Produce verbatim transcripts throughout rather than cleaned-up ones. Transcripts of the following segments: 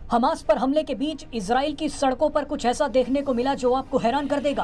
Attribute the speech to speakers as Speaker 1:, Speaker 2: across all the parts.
Speaker 1: Hamas पर हमले के बीच इजराइल की सड़कों पर कुछ ऐसा देखने को मिला जो आपको हैरान कर देगा।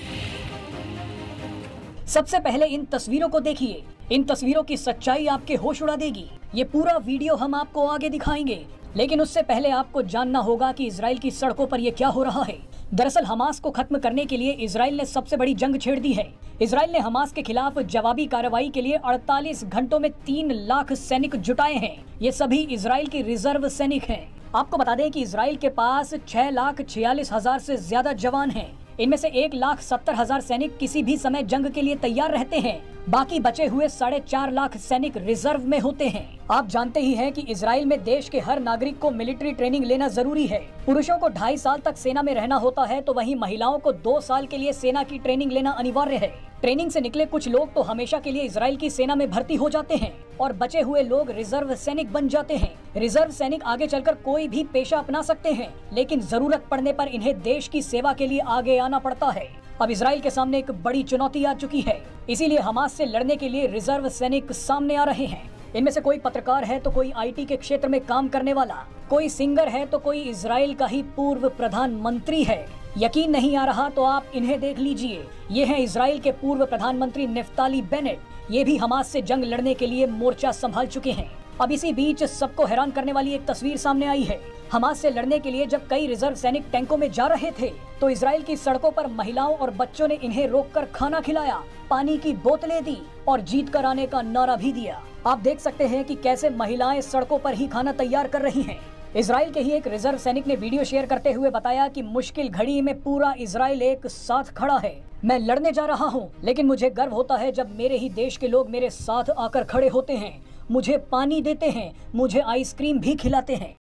Speaker 1: सबसे पहले इन तस्वीरों को देखिए। इन तस्वीरों की सच्चाई आपके होश उड़ा देगी। ये पूरा वीडियो हम आपको आगे दिखाएंगे, लेकिन उससे पहले आपको जानना होगा कि इजराइल की सड़कों पर ये क्या हो रहा है। दरअसल हमास को खत्म करने के लिए इजराइल ने सबसे बड़ी जंग छेड़ दी है। इजराइल ने हमास के खिलाफ जवाबी कार्रवाई के लिए अड़तालीस घंटों में तीन लाख सैनिक जुटाए हैं। ये सभी इजराइल के रिजर्व सैनिक हैं। आपको बता दें कि इजराइल के पास छह लाख छियालीस हजार से ज्यादा जवान हैं। इनमें से एक लाख सत्तर हजार सैनिक किसी भी समय जंग के लिए तैयार रहते हैं। बाकी बचे हुए साढ़े चार लाख सैनिक रिजर्व में होते हैं। आप जानते ही हैं कि इजराइल में देश के हर नागरिक को मिलिट्री ट्रेनिंग लेना जरूरी है। पुरुषों को ढाई साल तक सेना में रहना होता है, तो वहीं महिलाओं को दो साल के लिए सेना की ट्रेनिंग लेना अनिवार्य है। ट्रेनिंग से निकले कुछ लोग तो हमेशा के लिए इजराइल की सेना में भर्ती हो जाते हैं और बचे हुए लोग रिजर्व सैनिक बन जाते हैं। रिजर्व सैनिक आगे चलकर कोई भी पेशा अपना सकते हैं, लेकिन जरूरत पड़ने पर इन्हें देश की सेवा के लिए आगे आना पड़ता है। अब इजराइल के सामने एक बड़ी चुनौती आ चुकी है, इसीलिए हमास से लड़ने के लिए रिजर्व सैनिक सामने आ रहे हैं। इनमें से कोई पत्रकार है तो कोई आईटी के क्षेत्र में काम करने वाला, कोई सिंगर है तो कोई इजराइल का ही पूर्व प्रधानमंत्री है। यकीन नहीं आ रहा तो आप इन्हें देख लीजिए। ये हैं इजराइल के पूर्व प्रधानमंत्री नेफ्ताली बेनेट। ये भी हमास से जंग लड़ने के लिए मोर्चा संभाल चुके हैं। अब इसी बीच सबको हैरान करने वाली एक तस्वीर सामने आई है। हमास से लड़ने के लिए जब कई रिजर्व सैनिक टैंकों में जा रहे थे, तो इजराइल की सड़कों पर महिलाओं और बच्चों ने इन्हें रोककर खाना खिलाया, पानी की बोतलें दी और जीत कर आने का नारा भी दिया। आप देख सकते हैं कि कैसे महिलाएं सड़कों पर ही खाना तैयार कर रही हैं। इजराइल के ही एक रिजर्व सैनिक ने वीडियो शेयर करते हुए बताया कि मुश्किल घड़ी में पूरा इजराइल एक साथ खड़ा है। मैं लड़ने जा रहा हूं, लेकिन मुझे गर्व होता है जब मेरे ही देश के लोग मेरे साथ आकर खड़े होते हैं, मुझे पानी देते हैं, मुझे आइसक्रीम भी खिलाते हैं।